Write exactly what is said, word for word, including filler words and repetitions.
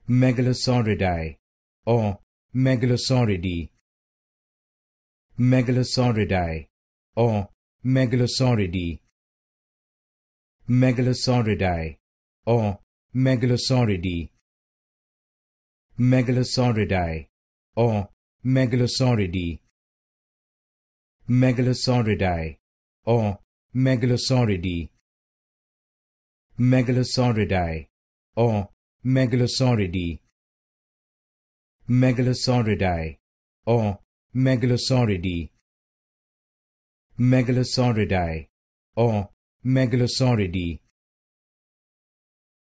Megalosauridae or Megalosauridae. Megalosauridae or Megalosauridae. Megalosauridae or Megalosauridae. Megalosauridae or Megalosauridae. Megalosauridae or Megalosauridae. Megalosauridae or Megalosauridae. Megalosauridae or Megalosauridae. Megalosauridae or Megalosauridae.